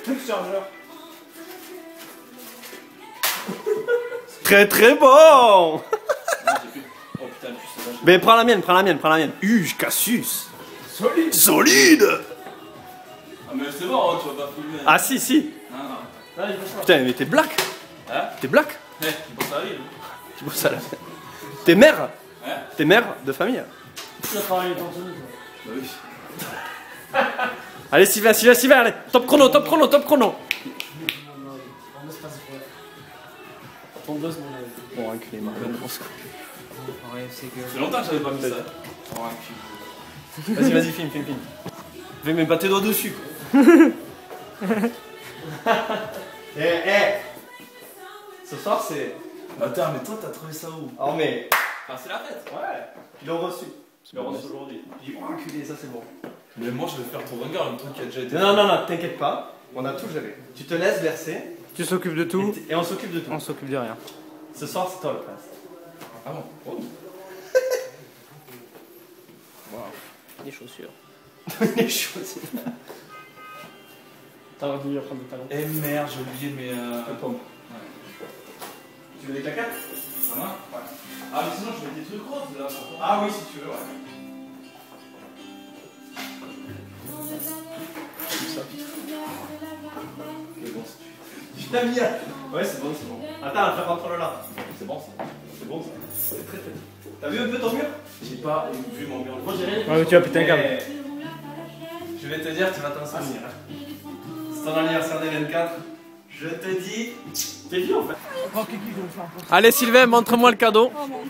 chargeur. Très très bon. Oh putain, Mais prends la mienne, prends la mienne, prends la mienne. Cassius. Solide. Solide. Ah mais c'est bon, hein, tu vas pas filmer. Ah si, si. Ah, Putain, mais t'es black. hein? T'es black. Tu penses à lui? Tu vois ça là. T'es mère. Hein? T'es mère de famille. Tu as travaillé dans ton livre. Bah oui. Allez Sylvain, Sylvain, allez. Top chrono, top chrono, top chrono. On laisse passer pour elle. Ton dos, mon avis. Bon, enculé, Marvin. C'est longtemps que j'avais pas mis ça. Oh, enculé. Vas-y, vas-y, filme. Je vais même pas tes doigts dessus. Ce soir, c'est. Attends, mais toi, t'as trouvé ça où? Oh, mais. Ah, c'est la fête. Ouais. Ils l'ont reçu. Je l'ai reçu aujourd'hui. J'ai dit, oh, enculé, ça c'est bon. Mais moi, je vais faire ton regard, un truc qui a déjà été. Non, t'inquiète pas. On a tout géré. Tu te laisses verser. Tu s'occupes de tout. Et on s'occupe de tout. On s'occupe de rien. Ce soir, c'est toi le prince. Ah bon? Oh. Les chaussures. Les choses. T'as retenu à prendre des talons. Eh merde, j'ai oublié mes. pommes. Tu veux des claquettes? Ça va? Ouais. Ah, mais sinon, je mets des trucs roses là. Ah oui, si tu veux, ouais. C'est bon, Tu l'as mis là. Ouais, c'est bon. Attends, fais rentrer là. c'est bon ça. C'est bon ça. C'est très très bon. T'as vu un peu ton mur? J'ai pas vu mon mur. Moi j'ai rien. Ouais, mais tu vas péter un câble. Je vais te dire, tu vas t'en souvenir. C'est ton anniversaire des 24. Je te dis, t'es vieux en fait. Allez Sylvain, montre-moi le cadeau.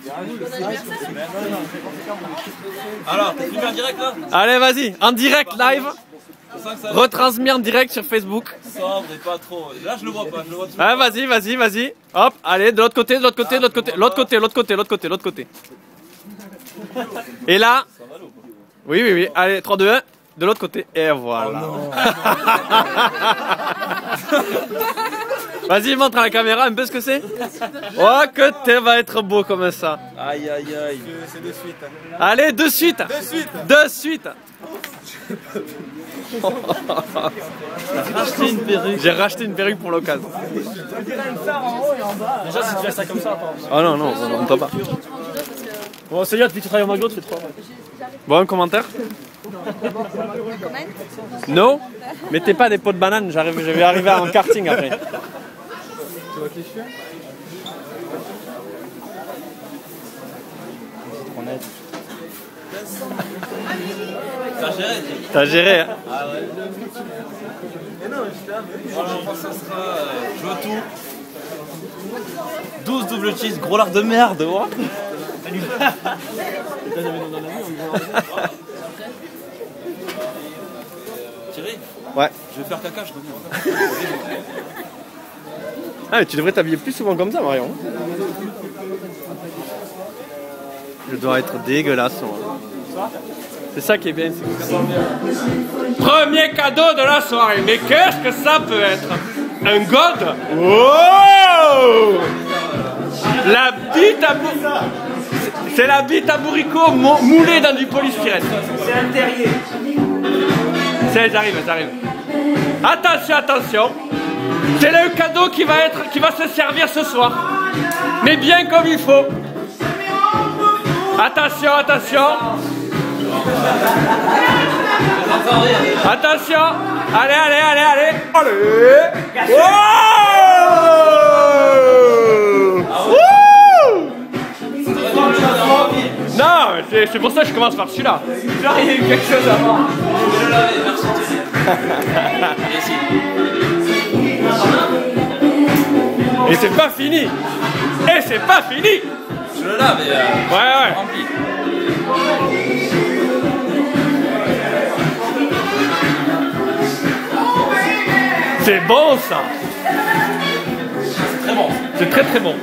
Alors, t'es filmé en direct là? Allez, vas-y, en direct, live. Retransmis en direct sur Facebook. Sobre et pas trop. Là, je le vois pas, je le vois tout. Ah, vas-y. Hop, allez, de l'autre côté. L'autre côté. Et là. Oui. Allez, 3, 2, 1. De l'autre côté. Et voilà. Oh Vas-y, montre à la caméra un peu ce que c'est. Oh, que tu vas être beau comme ça. Aïe. C'est de suite. Allez, de suite. J'ai racheté une perruque pour l'occasion. Déjà, si tu fais ça comme ça, Oh non, on t'en pas. bon, c'est bien, depuis que tu travailles au McDo, tu fais 3. Bon, un commentaire? Non? Mettez pas des pots de banane, je vais arriver en karting après. Tu vois que les cheveux? C'est trop net. T'as géré, hein? Ah ouais. Voilà, ça sera. Je veux tout. 12 double cheese, gros lard de merde, ouais. Thierry? Ouais. Je vais faire caca, je reviens. Ah, mais tu devrais t'habiller plus souvent comme ça, Marion. Je dois être dégueulasse. C'est ça qui est bien. Premier cadeau de la soirée. Mais qu'est-ce que ça peut être? Un god? Wow! La bite à C'est la bite à bourricot moulée dans du polystyrène. C'est un terrier. J'arrive. Attention. C'est le cadeau qui va se servir ce soir. Mais bien comme il faut. Attention. Allez. Non, c'est pour ça que je commence par celui-là. Genre, il y a eu quelque chose avant. Je vais le laver, merci Thierry. Et c'est pas fini. Je le lave et Ouais. rempli. C'est bon ça. C'est très bon. C'est très bon.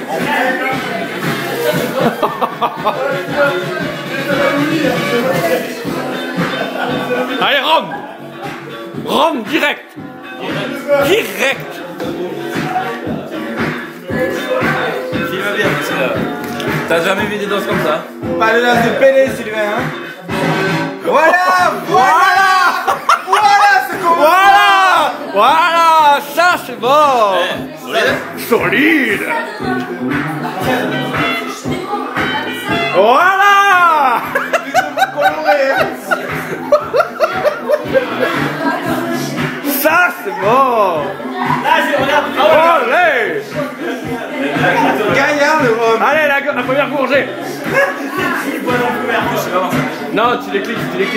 Allez, Rome direct. Il va bien, parce que t'as jamais vu des doses comme ça? Pas de danse de pédé, Sylvain, hein? Voilà, c'est comment? Voilà. Voilà, ça c'est bon. Solide. Voilà. Ça c'est bon. Là, regarde. Allez. Gaillard, le rhum. Allez, la première gorgée. Non, tu les cliques,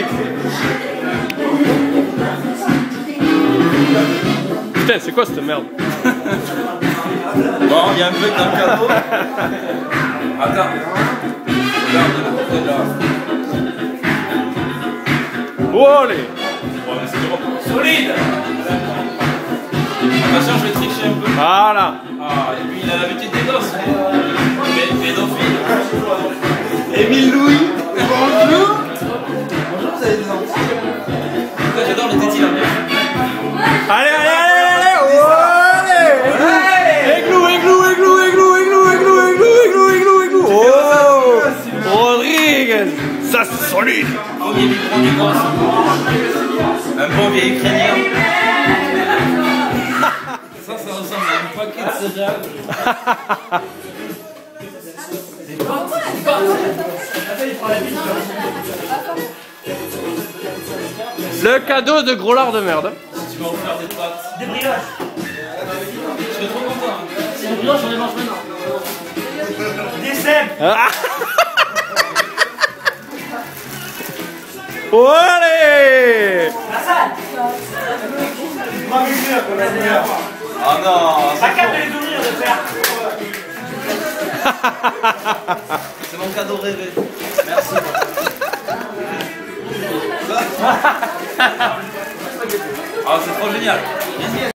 Putain, c'est quoi cette merde? Bon, il y a un bug dans le cadeau. Attends. Regarde, de l'autre côté là. Oh, allez. Ouais, mais c'est bon. Solide. Attention, je vais tricher un peu. Voilà. Ah, et puis il a l'habitude des gosses. Pédophile. Émile Louis. Bonjour. Bonjour, vous avez des enfants? J'adore les tétis là. Allez. Oh, Rodriguez. Ça c'est solide. Premier micro du gosse. Un bon vieil ukrainien. Ça ressemble à un paquet de céréales. Le cadeau de gros lard de merde. Tu vas en faire des pâtes. Des brioches. Je serais trop content. C'est des brioches, on les mange maintenant. Des cèpes. Oh, allez. La salle. Ah non, Ça capte les ouvrir de faire. c'est mon cadeau rêvé. Merci. Ah, c'est trop génial.